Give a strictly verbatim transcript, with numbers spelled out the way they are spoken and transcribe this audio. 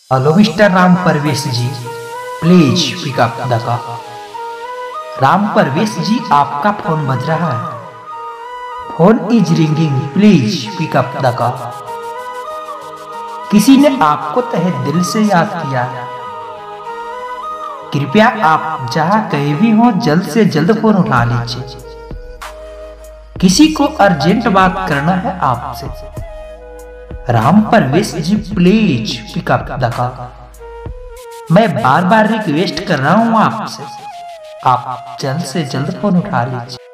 Hello mister Ram Parvesh ji, please pick up the call. Ram Parvesh ji, आपका phone बज रहा है। Phone is ringing, please pick up the call. किसी ने आपको तहे दिल से याद किया। कृपया आप जहां कहीं भी हो जल्द से जल्द फोन उठा लीजिए। किसी को अर्जेंट बात करना है आपसे। Ram Parvesh ji, please pick up the call. मैं बार बार रिक्वेस्ट कर रहा हूं आपसे, आप जल्द से जल्द फोन उठा लीजिए।